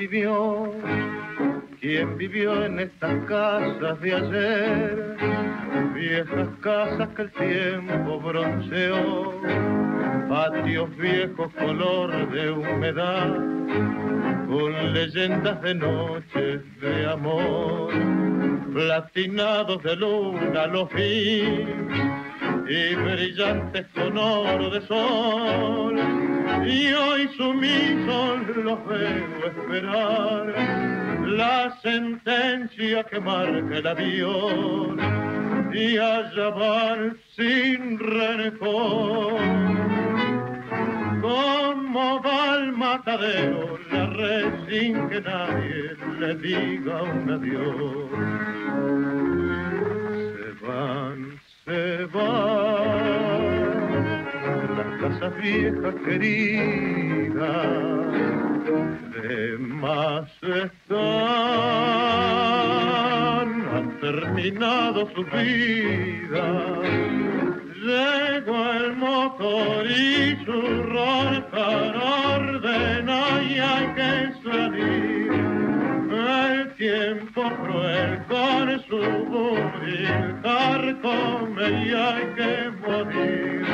¿Quién vivió en estas casas de ayer? Viejas casas que el tiempo bronceó, patios viejos color de humedad, con leyendas de noches de amor, platinados de luna los vi y brillantes con oro de sol, y hoy sumisos los veo esperar la sentencia que marca el avión, y allá van sin rencor. Como va al matadero la red sin que nadie le diga un adiós. Se van las casas viejas queridas, de más están, han terminado su vida. Llegó el motor y su roncar ordena y hay que salir. El tiempo cruel con su buril carcome y hay que morir.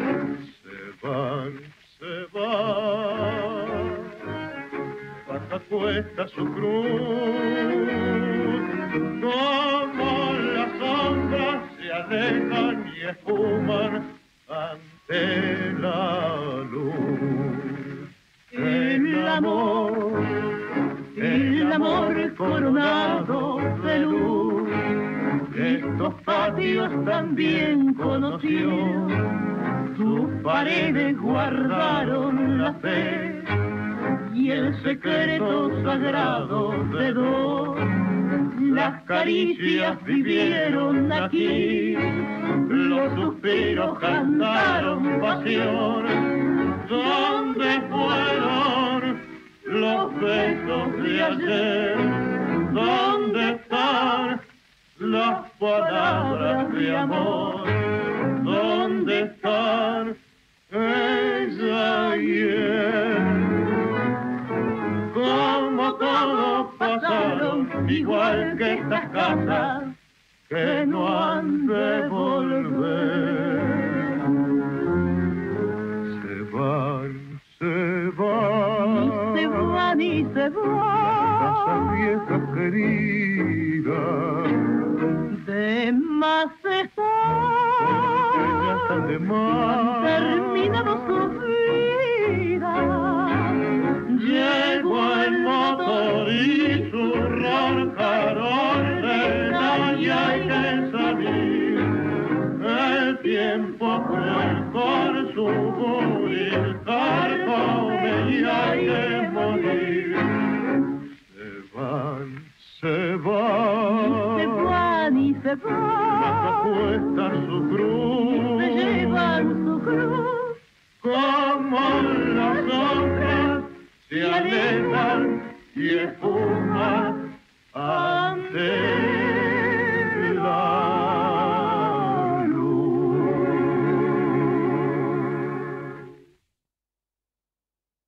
Se van, baja cuesta su cruz, como las sombras se alejan y esfuman ante la luz. El amor coronado de luz, estos patios también conoció, sus paredes guardaron la fe y el secreto sagrado de dos. Las caricias vivieron aquí, los suspiros cantaron pasión. ¿Dónde fueron los besos de ayer? ¿Dónde están las palabras de amor? ¿Dónde están ella y él? Como todos pasaron, igual que estas casas que no han de volver. Se van. Y se van las casas viejas queridas, de más están, de más han terminado su vida. Llegó el motor y su roncar ordena y hay que salir. El tiempo cruel con su buril carcome y hay que morir. Se van y se van, bajo cuesta su cruz, se llevan su cruz, como las sombras se alejan y